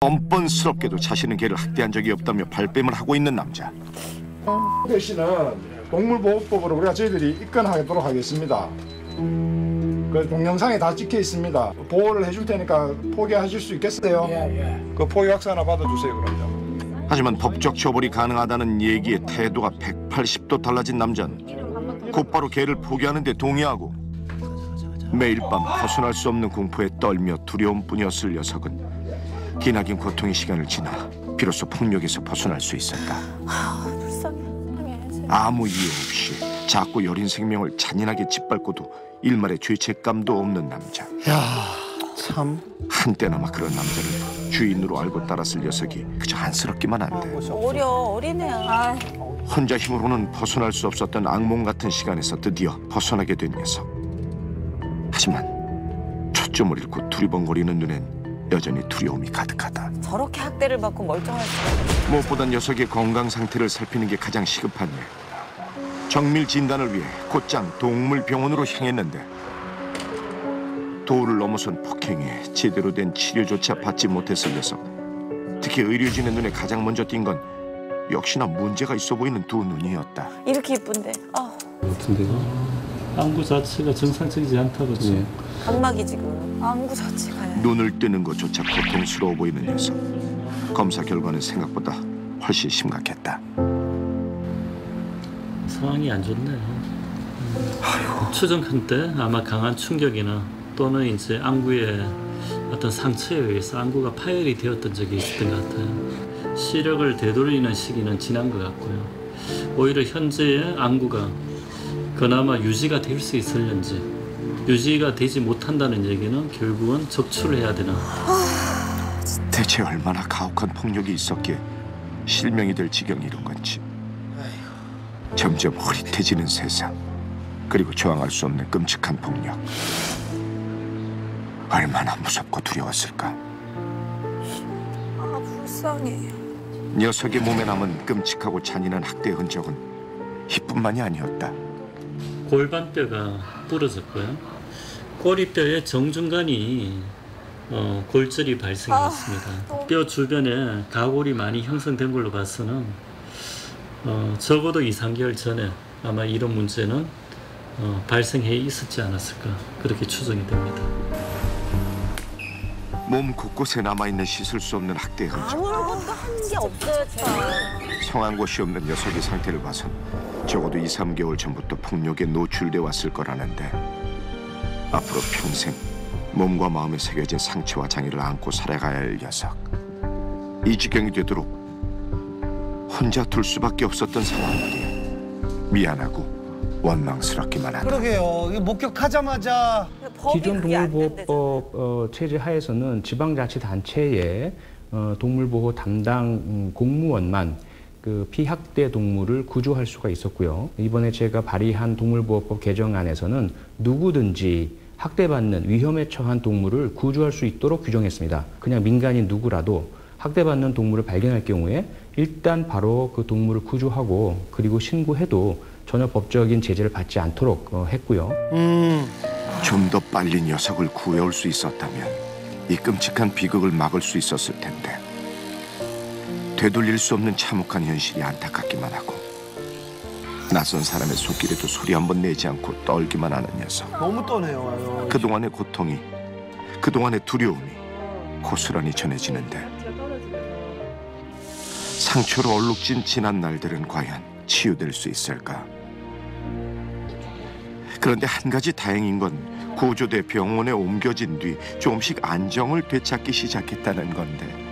뻔뻔스럽게도 자신은 개를 학대한 적이 없다며 발뺌을 하고 있는 남자. 대신은 동물보호법으로 우리가 저희들이 입건하도록 하겠습니다. 그 동영상에 다 찍혀 있습니다. 보호를 해줄 테니까 포기하실 수 있겠어요? 그 포기 확서 하나 받아주세요, 그럼요. 하지만 법적 처벌이 가능하다는 얘기에 태도가 180도 달라진 남자는 곧바로 개를 포기하는 데 동의하고 매일 밤 벗어날 수 없는 공포에 떨며 두려움뿐이었을 녀석은 기나긴 고통의 시간을 지나 비로소 폭력에서 벗어날 수 있었다. 아무 이유 없이 작고 여린 생명을 잔인하게 짓밟고도 일말의 죄책감도 없는 남자. 야, 참. 한때나마 그런 남자를 주인으로 알고 따랐을 녀석이 그저 안쓰럽기만 한데 어린애야. 혼자 힘으로는 벗어날 수 없었던 악몽 같은 시간에서 드디어 벗어나게 된 녀석. 하지만 초점을 잃고 두리번거리는 눈엔 여전히 두려움이 가득하다. 저렇게 학대를 받고 멀쩡할 수. 무엇보다 녀석의 건강 상태를 살피는 게 가장 시급한 일. 정밀 진단을 위해 곧장 동물병원으로 향했는데 도를 넘어선 폭행에 제대로 된 치료조차 받지 못했을 녀석. 특히 의료진의 눈에 가장 먼저 띈 건 역시나 문제가 있어 보이는 두 눈이었다. 이렇게 이쁜데. 같은데요? 안구 자체가 정상적이지 않다고 그죠? 각막이 지금. 안구 자체가요. 눈을 뜨는 것조차 고통스러워 보이는 녀석. 검사 결과는 생각보다 훨씬 심각했다. 상황이 안 좋네요. 추정한 때 아마 강한 충격이나 또는 이제 안구의 어떤 상처에 의해서 안구가 파열이 되었던 적이 있었던 것 같아요. 시력을 되돌리는 시기는 지난 것 같고요. 오히려 현재의 안구가 그나마 유지가 될 수 있을는지 유지가 되지 못한다는 얘기는 결국은 적출을 해야 되나. 대체 얼마나 가혹한 폭력이 있었기에 실명이 될 지경이 이른 건지. 점점 흐릿해지는 세상, 그리고 저항할 수 없는 끔찍한 폭력. 얼마나 무섭고 두려웠을까. 불쌍해. 녀석의 몸에 남은 끔찍하고 잔인한 학대 흔적은 이뿐만이 아니었다. 골반뼈가 부러졌고요. 꼬리뼈의 정중간이 골절이 발생했습니다. 뼈 주변에 가골이 많이 형성된 걸로 봐서는 적어도 2, 3개월 전에 아마 이런 문제는 발생해 있었지 않았을까 그렇게 추정이 됩니다. 몸 곳곳에 남아있는 씻을 수 없는 학대 흔적. 아무것도 한 게 없어요. 성한 곳이 없는 녀석의 상태를 봐선 적어도 2, 3개월 전부터 폭력에 노출돼 왔을 거라는데 앞으로 평생 몸과 마음에 새겨진 상처와 장애를 안고 살아가야 할 녀석. 이 지경이 되도록 혼자 둘 수밖에 없었던 상황들이 미안하고 원망스럽기만 하다. 그러게요. 이거 목격하자마자 기존 동물보호법 체제 하에서는 지방자치단체의 동물보호 담당 공무원만 그 피학대 동물을 구조할 수가 있었고요. 이번에 제가 발의한 동물보호법 개정안에서는 누구든지 학대받는 위험에 처한 동물을 구조할 수 있도록 규정했습니다. 그냥 민간인 누구라도 학대받는 동물을 발견할 경우에 일단 바로 그 동물을 구조하고 그리고 신고해도 전혀 법적인 제재를 받지 않도록 했고요. 좀 더 빨리 녀석을 구해올 수 있었다면 이 끔찍한 비극을 막을 수 있었을 텐데 되돌릴 수 없는 참혹한 현실이 안타깝기만 하고 낯선 사람의 손길에도 소리 한번 내지 않고 떨기만 하는 녀석. 너무 떠네요. 그동안의 고통이, 그동안의 두려움이 고스란히 전해지는데 상처로 얼룩진 지난 날들은 과연 치유될 수 있을까? 그런데 한 가지 다행인 건 구조돼 병원에 옮겨진 뒤 조금씩 안정을 되찾기 시작했다는 건데